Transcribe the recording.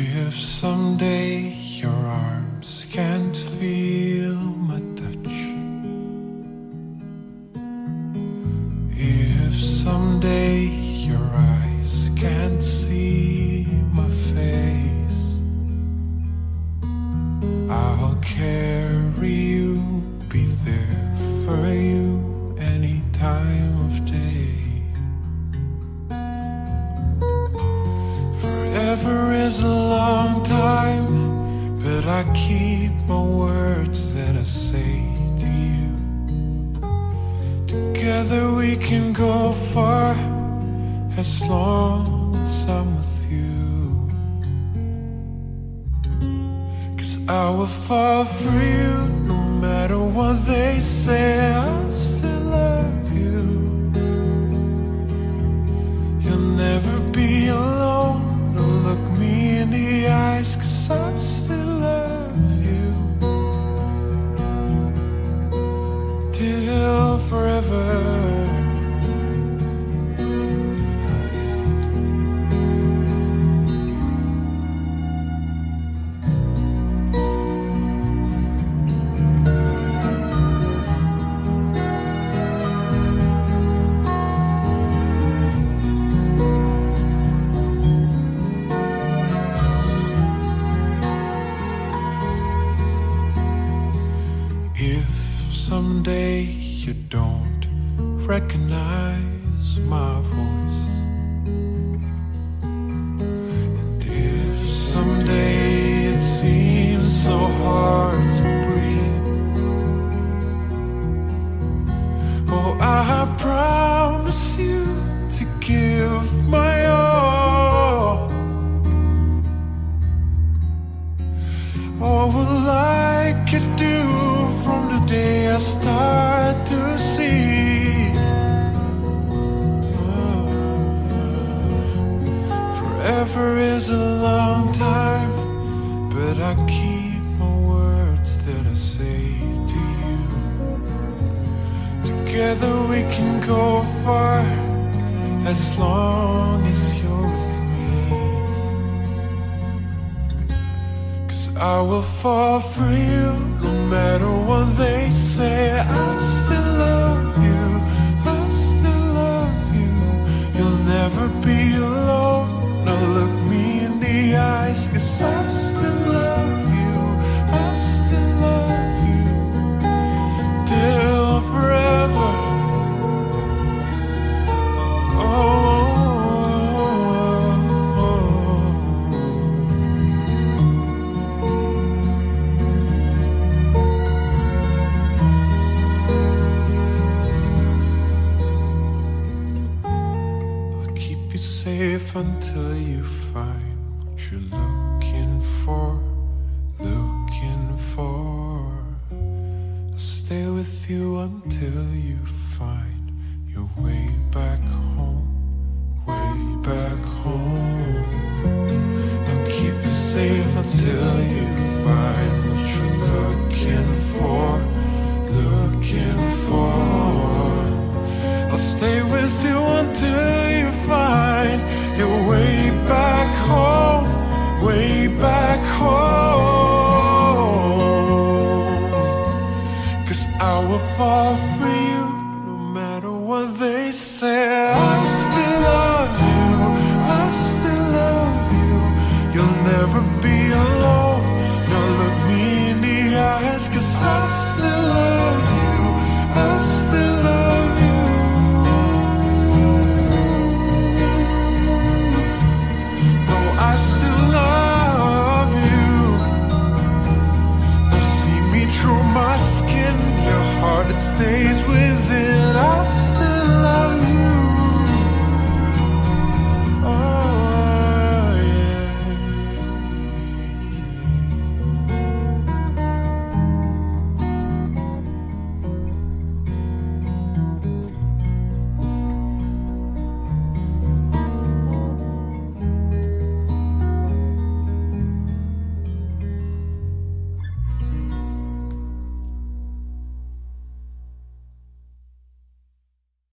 If someday your arms can't feel my touch, if someday your eyes can't see my face, I'll carry you, be there for you any time of day. Forever is a long time, but I keep my words that I say to you. Together we can go far, as long as I'm with you. 'Cause I will fall for you, no matter what they say, I'll still love you. You'll never be alone, don't look me in the eyes, 'cause I still love you. Till forever. Someday you don't recognize my voice, and if someday it seems so hard to breathe, oh, I promise you to give my all. Oh, well, I could do from the day I start to see. Forever is a long time, but I keep my words that I say to you. Together we can go far, as long as you're with me. 'Cause I will fall for you, no matter what they say, I still love you, I still love you. You'll never be alone, no, look me in the eyes, 'cause I still love you, I still love you. Till forever. Oh, safe until you find what you're looking for, looking for. I'll stay with you until you find your way back home, way back home. I'll keep you safe until you find what you're looking for, looking for. I'll stay with you until you find your way back home, way back home. 'Cause I will fall for you, no matter what they say. I still love you, I still love you. You'll never be